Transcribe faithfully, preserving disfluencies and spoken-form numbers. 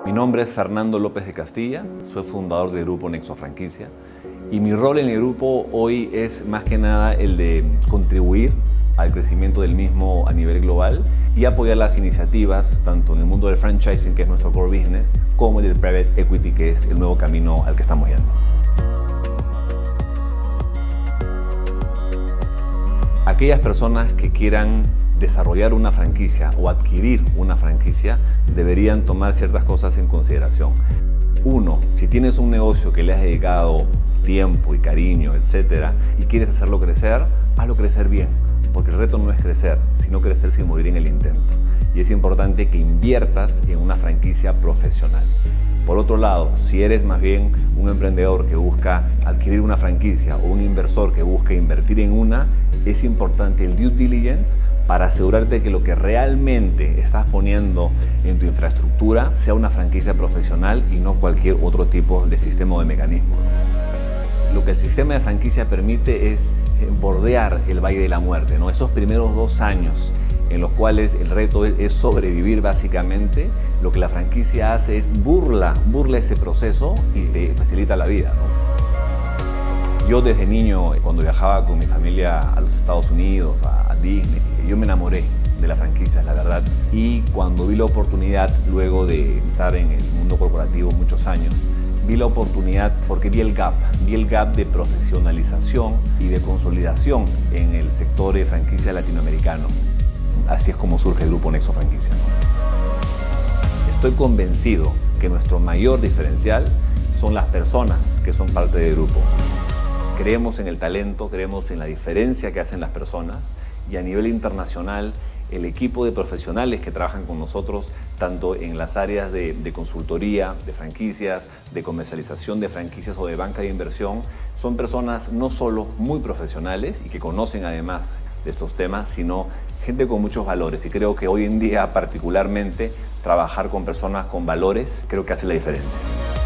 Mi nombre es Fernando López de Castilla, soy fundador del grupo Nexo Franquicia y mi rol en el grupo hoy es más que nada el de contribuir al crecimiento del mismo a nivel global y apoyar las iniciativas tanto en el mundo del franchising, que es nuestro core business, como en el private equity, que es el nuevo camino al que estamos yendo. Aquellas personas que quieran desarrollar una franquicia o adquirir una franquicia deberían tomar ciertas cosas en consideración. Uno, si tienes un negocio que le has dedicado tiempo y cariño, etcétera, y quieres hacerlo crecer, hazlo crecer bien, porque el reto no es crecer, sino crecer sin morir en el intento. Y es importante que inviertas en una franquicia profesional. Por otro lado, si eres más bien un emprendedor que busca adquirir una franquicia o un inversor que busca invertir en una, es importante el due diligence para asegurarte que lo que realmente estás poniendo en tu infraestructura sea una franquicia profesional y no cualquier otro tipo de sistema o de mecanismo. Lo que el sistema de franquicia permite es bordear el valle de la muerte, ¿no? Esos primeros dos años en los cuales el reto es sobrevivir básicamente, lo que la franquicia hace es burla, burla ese proceso y te facilita la vida, ¿no? Yo desde niño, cuando viajaba con mi familia a los Estados Unidos, a Disney, yo me enamoré de las franquicias, la verdad. Y cuando vi la oportunidad, luego de estar en el mundo corporativo muchos años, vi la oportunidad porque vi el gap, vi el gap de profesionalización y de consolidación en el sector de franquicia latinoamericano. Así es como surge el grupo Nexo Franquicia, ¿no? Estoy convencido que nuestro mayor diferencial son las personas que son parte del grupo. Creemos en el talento, creemos en la diferencia que hacen las personas y a nivel internacional el equipo de profesionales que trabajan con nosotros, tanto en las áreas de, de consultoría, de franquicias, de comercialización de franquicias o de banca de inversión, son personas no solo muy profesionales y que conocen además de estos temas, sino gente con muchos valores. Y creo que hoy en día particularmente trabajar con personas con valores creo que hace la diferencia.